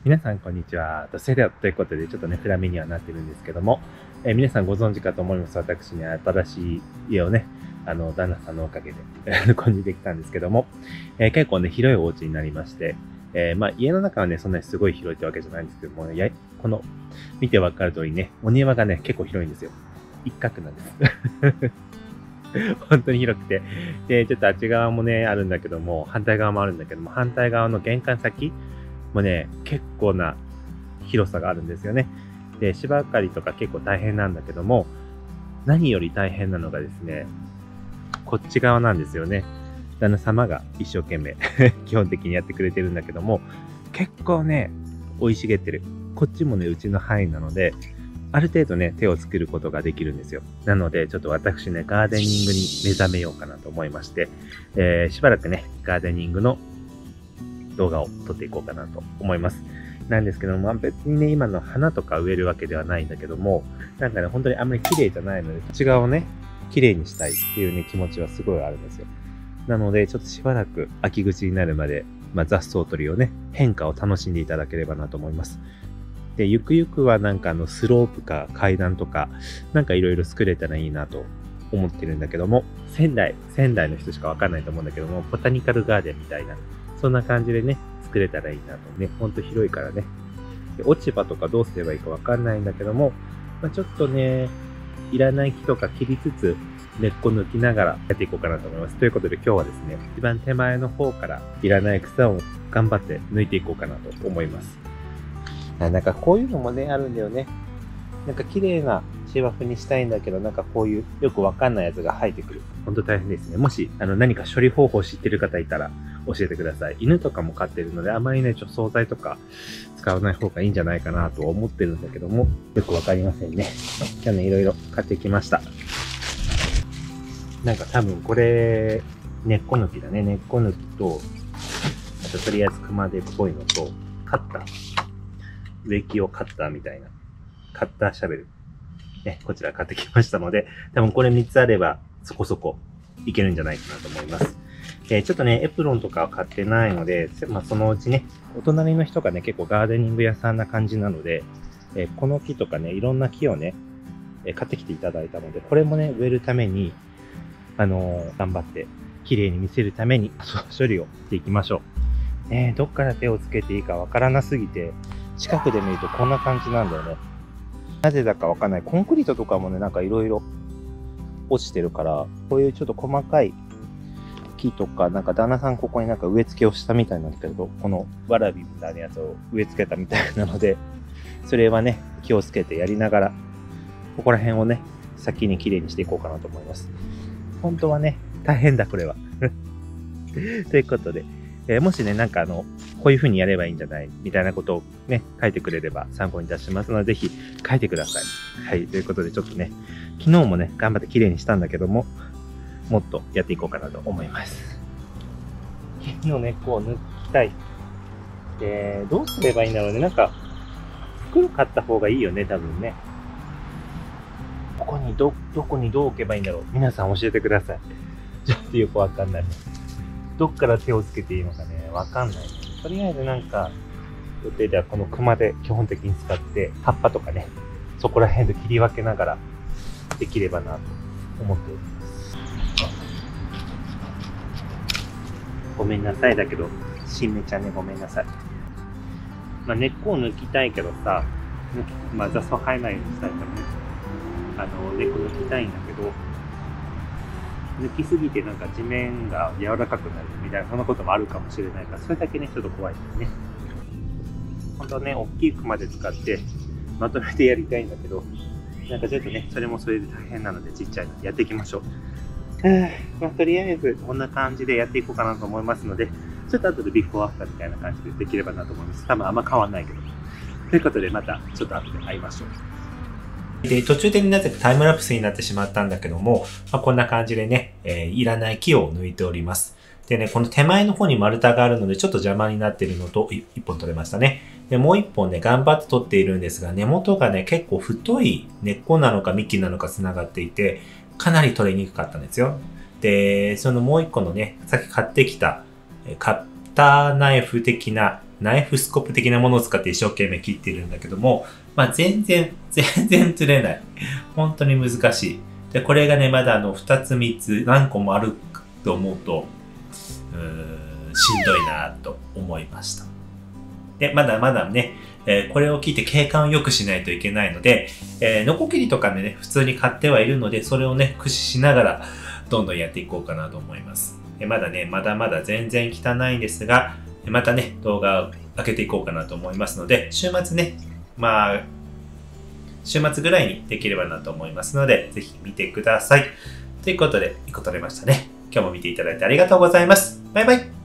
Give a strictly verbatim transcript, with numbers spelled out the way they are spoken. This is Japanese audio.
皆さん、こんにちは。それでは、ということで、ちょっとね、暗めにはなってるんですけども、えー皆さんご存知かと思います。私ね、新しい家をね、あの、旦那さんのおかげで、購入できたんですけども、えー結構ね、広いお家になりまして、えーまあ、家の中はね、そんなにすごい広いってわけじゃないんですけども、やこの、見てわかる通りね、お庭がね、結構広いんですよ。一角なんです。本当に広くて。で、ちょっとあっち側もね、あるんだけども、反対側もあるんだけども、反対側の玄関先もね、結構な広さがあるんですよね。で、芝刈りとか結構大変なんだけども、何より大変なのがですね、こっち側なんですよね。旦那様が一生懸命基本的にやってくれてるんだけども、結構ね、生い茂ってる。こっちもね、うちの範囲なので、ある程度ね、手を作ることができるんですよ。なので、ちょっと私ね、ガーデニングに目覚めようかなと思いまして、えーしばらくね、ガーデニングの動画を撮っていこうかなと思います。なんですけども、まあ、別にね、今の花とか植えるわけではないんだけども、なんかね、本当にあんまり綺麗じゃないので、こっち側をね、綺麗にしたいっていうね、気持ちはすごいあるんですよ。なので、ちょっとしばらく秋口になるまで、まあ、雑草取りをね、変化を楽しんでいただければなと思います。で、ゆくゆくはなんかあの、スロープか階段とか、なんかいろいろ作れたらいいなと思ってるんだけども、仙台、仙台の人しかわかんないと思うんだけども、ボタニカルガーデンみたいな、そんな感じでね、作れたらいいなとね、ほんと広いからね。で落ち葉とかどうすればいいかわかんないんだけども、まあ、ちょっとね、いらない木とか切りつつ、根っこ抜きながらやっていこうかなと思います。ということで今日はですね、一番手前の方からいらない草を頑張って抜いていこうかなと思います。あなんかこういうのもね、あるんだよね。なんか綺麗な芝生にしたいんだけど、なんかこういうよくわかんないやつが生えてくる。ほんと大変ですね。もし、あの何か処理方法知ってる方いたら教えてください。犬とかも飼ってるので、あまりね、除草剤とか使わない方がいいんじゃないかなと思ってるんだけども、よくわかりませんね。今日ね、いろいろ買ってきました。なんか多分これ、根っこ抜きだね。根っこ抜きと、あととりあえず熊手っぽいのと、カッター。植木をカッターみたいな。カッターシャベル。ね、こちら買ってきましたので、多分これみっつあればそこそこいけるんじゃないかなと思います。えー、ちょっとね、エプロンとかは買ってないので、まあそのうちね、お隣の人がね、結構ガーデニング屋さんな感じなので、えー、この木とかね、いろんな木をね、えー、買ってきていただいたので、これもね、植えるために、あのー、頑張って綺麗に見せるために処理をしていきましょう。ね、どっから手をつけていいかわからなすぎて、近くで見るとこんな感じなんだよね。なぜだかわかんない。コンクリートとかもね、なんかいろいろ落ちてるから、こういうちょっと細かい木とか、なんか旦那さんここになんか植え付けをしたみたいなんだけど、このわらびみたいなやつを植え付けたみたいなので、それはね、気をつけてやりながら、ここら辺をね、先に綺麗にしていこうかなと思います。本当はね、大変だ、これは。ということで、えー、もしね、なんかあの、こういう風にやればいいんじゃないみたいなことをね、書いてくれれば参考に出しますので、ぜひ書いてください。はい。ということで、ちょっとね、昨日もね、頑張って綺麗にしたんだけども、もっとやっていこうかなと思います。木の根っこを抜きたい。で、どうすればいいんだろうね。なんか、袋買った方がいいよね、多分ね。ここにど、どこにどう置けばいいんだろう。皆さん教えてください。ちょっとよくわかんない。どっから手をつけていいのかね、わかんない。とりあえずなんか、予定ではこの熊で基本的に使って、葉っぱとかね、そこら辺で切り分けながらできればなと思っております。ごめんなさいだけど、新芽ちゃんね、ごめんなさい。まあ、根っこを抜きたいけどさ、まあ、雑草生えないようにしたいからね、あの、根っこ抜きたいんだけど、抜きすぎてなんか地面が柔らかくなるみたいな、そんなこともあるかもしれないから、それだけね、ちょっと怖いですね。本当はね、大きい熊で使って、まとめてやりたいんだけど、なんかちょっとね、それもそれで大変なので、ちっちゃいのやっていきましょう。まあ、とりあえず、こんな感じでやっていこうかなと思いますので、ちょっと後でビフォーアフターみたいな感じでできればなと思います。多分あんま変わんないけど。ということで、またちょっと後で会いましょう。で、途中でなぜかタイムラプスになってしまったんだけども、まあ、こんな感じでね、えー、いらない木を抜いております。でね、この手前の方に丸太があるのでちょっと邪魔になっているのと、いっぽん取れましたね。で、もういっぽんね、頑張って取っているんですが、根元がね、結構太い根っこなのか幹なのか繋がっていて、かなり取りにくかったんですよ。で、そのもういっこのね、さっき買ってきたカッターナイフ的なナイフスコープ的なものを使って一生懸命切っているんだけども、まあ全然、全然釣れない。本当に難しい。で、これがね、まだあの、二つ三つ、何個もあると思うと、うーん、しんどいなと思いました。で、まだまだね、えー、これを聞いて景観を良くしないといけないので、えー、ノコギリとかでね、普通に買ってはいるので、それをね、駆使しながら、どんどんやっていこうかなと思います。えー、まだね、まだまだ全然汚いんですが、またね、動画を上げていこうかなと思いますので、週末ね、まあ、週末ぐらいにできればなと思いますので、ぜひ見てください。ということで、いっこ取れましたね。今日も見ていただいてありがとうございます。バイバイ。